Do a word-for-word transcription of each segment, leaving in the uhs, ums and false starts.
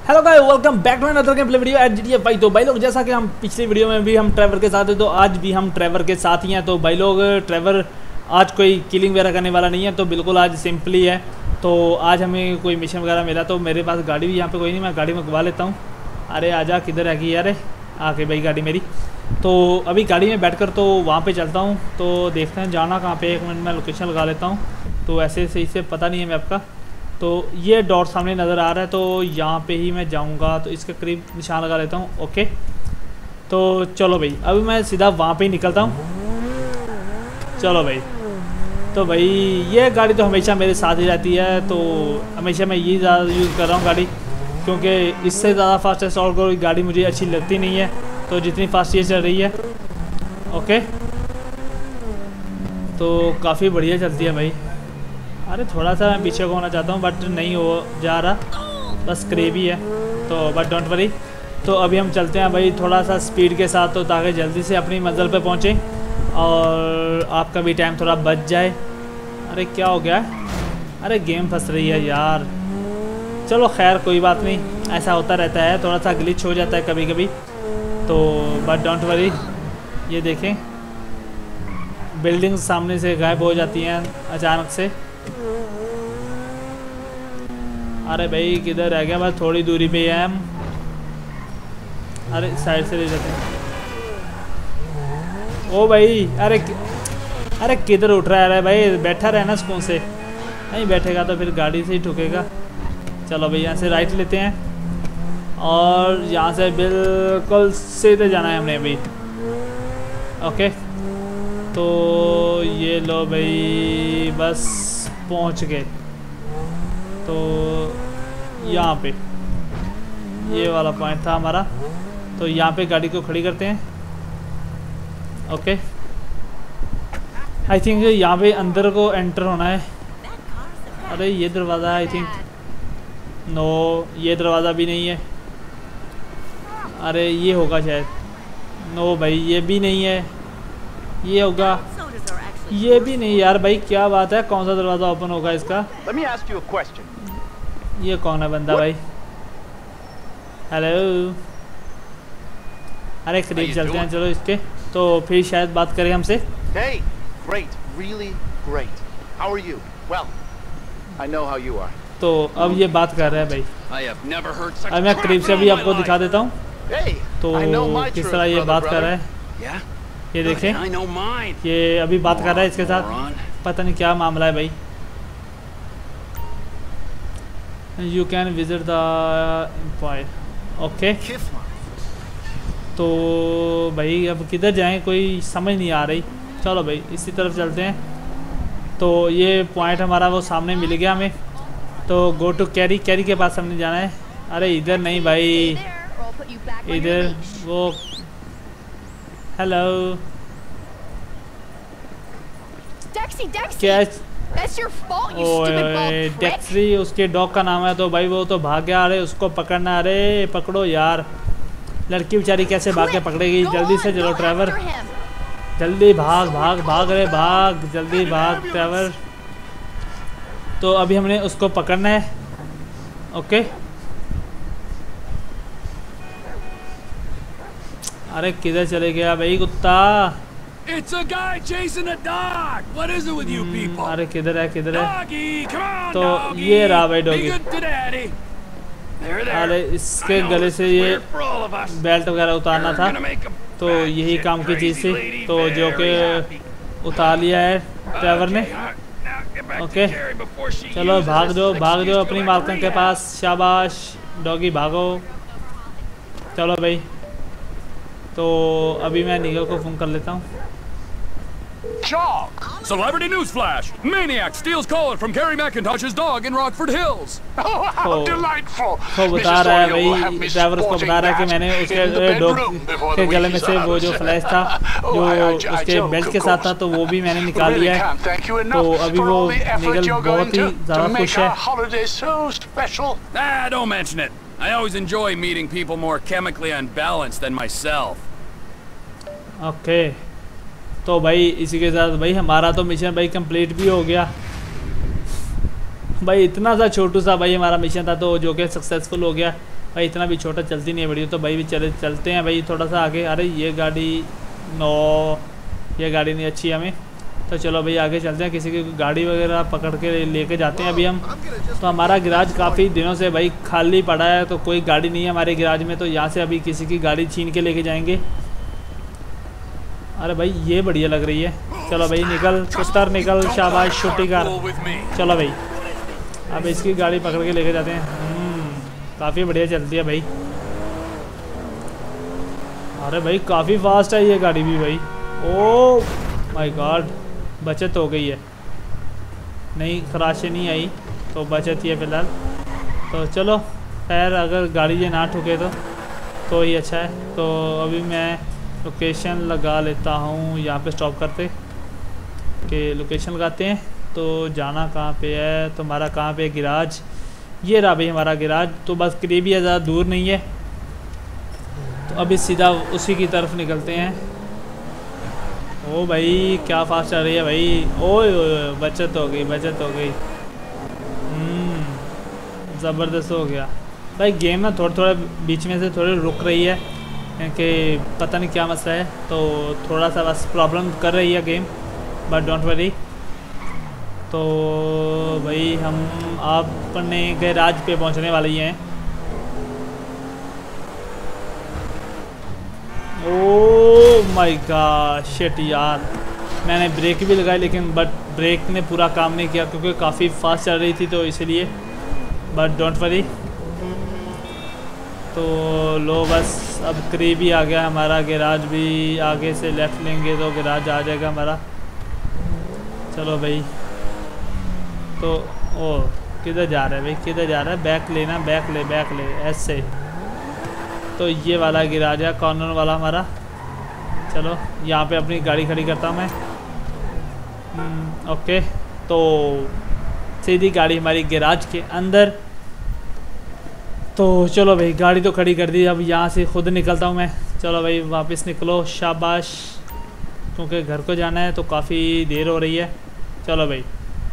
Hello guys, welcome back to another game play video at GTA five. तो भाई लोग, जैसा कि हम पिछली वीडियो में भी हम ट्रेवर के साथ हैं, तो आज भी हम ट्रेवर के साथ ही हैं। तो भाई लोग, ट्रेवर आज कोई किलिंग वगैरह करने वाला नहीं है, तो बिल्कुल आज सिंपली है। तो आज हमें कोई मिशन वगैरह मिला, तो मेरे पास गाड़ी भी यहाँ पे कोई नहीं, मैं गाड़ी मंगवा लेता हूँ। अरे आजा, किधर है कि यार, आके भाई गाड़ी मेरी। तो अभी गाड़ी में बैठ कर तो वहाँ पर चलता हूँ, तो देखते हैं जाना कहाँ पर। एक मिनट में लोकेशन लगा लेता हूँ, तो ऐसे सही से पता नहीं है मैप का। तो ये डॉट सामने नज़र आ रहा है, तो यहाँ पे ही मैं जाऊँगा, तो इसके करीब निशान लगा लेता हूँ। ओके, तो चलो भाई, अभी मैं सीधा वहाँ पे ही निकलता हूँ। चलो भाई, तो भाई ये गाड़ी तो हमेशा मेरे साथ ही रहती है, तो हमेशा मैं यही ज़्यादा यूज़ कर रहा हूँ गाड़ी, क्योंकि इससे ज़्यादा फास्टेस्ट और कोई गाड़ी मुझे अच्छी लगती नहीं है, तो जितनी फास्ट ये चल रही है। ओके, तो काफ़ी बढ़िया चलती है भाई। अरे थोड़ा सा मैं पीछे को होना चाहता हूँ, बट नहीं हो जा रहा, बस करीब ही है, तो बट डोंट वरी। तो अभी हम चलते हैं भाई थोड़ा सा स्पीड के साथ, तो ताकि जल्दी से अपनी मंजिल पे पहुँचें और आपका भी टाइम थोड़ा बच जाए। अरे क्या हो गया, अरे गेम फंस रही है यार। चलो खैर कोई बात नहीं, ऐसा होता रहता है, थोड़ा सा ग्लिच हो जाता है कभी कभी, तो बट डोंट वरी। ये देखें, बिल्डिंग सामने से गायब हो जाती हैं अचानक से। अरे भाई किधर रह गया, बस थोड़ी दूरी पे है हम। अरे साइड से ले जाते हैं। ओ भाई, अरे अरे किधर उठ रहा है? अरे भाई बैठा रहना सुकून से, नहीं बैठेगा तो फिर गाड़ी से ही ठुकेगा। चलो भाई यहाँ से राइट लेते हैं, और यहाँ से बिल्कुल सीधे जाना है हमने अभी। ओके, तो ये लो भाई, बस पहुँच गए। तो यहाँ पे ये वाला पॉइंट था हमारा, तो यहाँ पे गाड़ी को खड़ी करते हैं। ओके, आई थिंक यहाँ पे अंदर को एंटर होना है। अरे ये दरवाज़ा है आई थिंक, नो ये दरवाज़ा भी नहीं है। अरे ये होगा शायद, नो भाई ये भी नहीं है, ये होगा, ये भी नहीं यार। भाई क्या बात है, कौन सा दरवाज़ा ओपन होगा इसका? ये कौन है बंदा भाई? हेलो, अरे करीब चलते हैं चलो इसके, तो फिर शायद बात करें हमसे। Hey, great, really great. How are you? Well, I know how you are. तो अब ये बात कर रहा है भाई, अब मैं करीब से भी आपको दिखा देता हूँ, तो किस तरह ये बात कर रहा है। ये देखें, ये अभी बात कर रहा है इसके साथ, पता नहीं क्या मामला है भाई। You can visit the empire. Okay, तो भाई अब किधर जाएं, कोई समझ नहीं आ रही। चलो भाई इसी तरफ चलते हैं। तो ये पॉइंट हमारा वो सामने मिल गया हमें, तो गो टू कैरी, कैरी के पास हमने जाना है। अरे इधर नहीं भाई, इधर वो, हेलो क्या, ओए डेक्सी उसके डॉग का नाम है, तो भाई वो तो भाग गया। अरे उसको पकड़ना, अरे पकड़ो यार, लड़की बेचारी कैसे भाग के पकड़ेगी। जल्दी से चलो ट्रेवर, जल्दी भाग भाग भाग, अरे भाग जल्दी भाग ट्रेवर। तो अभी हमने उसको पकड़ना है। ओके, अरे किधर चले गया भाई कुत्ता? It's a guy chasing a dog. What is it with you people? अरे किधर है किधर है? Doggy, come on, तो doggy. ये रहा भाई doggy. Be good to daddy. There, there. अरे इसके गले से ये बेल्ट वगैरह उतारना था, तो यही काम की चीज़ थी, तो जो कि उतार लिया है ड्राइवर ने। ओके, चलो भाग दो भाग दो अपनी मालकन के पास, शाबाश डॉगी भागो। चलो भाई, तो अभी मैं निगल को फोन कर लेता हूँ। Celebrity news flash! Maniac steals collar from Carrie McIntosh's dog in Rockford Hills. Oh, how delightful! तो बता रहा है भाई, ड्राइवर उसको बता रहा है कि मैंने उसके डॉग के गले में से वो जो फ्लैश था, जो उसके बेल्ट के साथ था, तो वो भी मैंने निकाल लिया है। तो अभी वो निगल बहुत ही ज़्यादा खुश है। Ah, don't mention it. I always enjoy meeting people more chemically unbalanced than myself. Okay, तो भाई इसी के साथ भाई हमारा तो मिशन भाई कंप्लीट भी हो गया। भाई इतना सा छोटू सा भाई हमारा मिशन था, तो जो कि सक्सेसफुल हो गया। भाई इतना भी छोटा चलती नहीं है वीडियो, तो भाई भी चले चलते हैं भाई थोड़ा सा आगे। अरे ये गाड़ी नो, ये गाड़ी नहीं अच्छी हमें, तो चलो भाई आगे चलते हैं, किसी की गाड़ी वगैरह पकड़ के लेके जाते हैं अभी हम। तो हमारा गैराज काफ़ी दिनों से भाई खाली पड़ा है, तो कोई गाड़ी नहीं है हमारे गैराज में, तो यहाँ से अभी किसी की गाड़ी छीन के लेके जाएंगे। अरे भाई ये बढ़िया लग रही है, चलो भाई निकल पुत्र निकल, शाबाश छुट्टी कर। चलो भाई अब इसकी गाड़ी पकड़ के लेके जाते हैं। काफ़ी बढ़िया चलती है भाई। अरे भाई काफ़ी फास्ट है ये गाड़ी भी भाई। ओ माय गॉड, बचत हो गई है, नहीं खराशे नहीं आई, तो बचत ही है फ़िलहाल। तो चलो खैर अगर गाड़ी ये ना ठुके तो तो ही अच्छा है। तो अभी मैं लोकेशन लगा लेता हूँ, यहाँ पे स्टॉप करते कि लोकेशन लगाते हैं। तो जाना कहाँ पे है, तो हमारा कहाँ पे गिराज, ये रहा भाई हमारा गिराज, तो बस करीब ही है, ज़्यादा दूर नहीं है। तो अभी सीधा उसी की तरफ निकलते हैं। ओ भाई क्या फास्ट चल रही है भाई, ओए ओए बचत हो गई, बचत हो गई, ज़बरदस्त हो गया भाई। गेम ना थोड़ा थोड़ा बीच में से थोड़ी रुक रही है, क्योंकि पता नहीं क्या मसला है, तो थोड़ा सा बस प्रॉब्लम कर रही है गेम, बट डोंट वरी। तो भाई हम अपने गैराज पे पहुंचने वाले ही हैं। ओह माय गॉड शिट यार, मैंने ब्रेक भी लगाई लेकिन बट ब्रेक ने पूरा काम नहीं किया, क्योंकि काफ़ी फास्ट चल रही थी, तो इसलिए। But don't worry. तो लो बस अब करीब ही आ गया हमारा गैराज भी, आगे से लेफ़्ट लेंगे तो गैराज आ जाएगा हमारा। चलो भाई, तो ओ किधर जा रहा है भाई, किधर जा रहा है, बैक लेना, बैक ले बैक ले ऐसे। तो ये वाला गिराज है, कॉर्नर वाला हमारा। चलो यहाँ पे अपनी गाड़ी खड़ी करता हूँ मैं। ओके, तो सीधी गाड़ी हमारी गैराज के अंदर। तो चलो भाई गाड़ी तो खड़ी कर दी, अब यहाँ से खुद निकलता हूँ मैं। चलो भाई वापस निकलो, शाबाश, क्योंकि घर को जाना है तो काफ़ी देर हो रही है। चलो भाई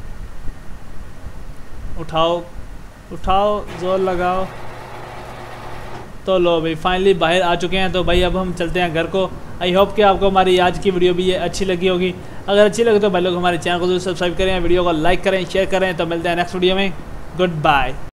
उठाओ उठाओ, जोर लगाओ। तो लो भाई फाइनली बाहर आ चुके हैं। तो भाई अब हम चलते हैं घर को। आई होप कि आपको हमारी आज की वीडियो भी ये अच्छी लगी होगी। अगर अच्छी लगे तो भाई लोग हमारे चैनल को जरूर सब्सक्राइब करें, वीडियो को लाइक करें, शेयर करें। तो मिलते हैं नेक्स्ट वीडियो में, गुड बाय।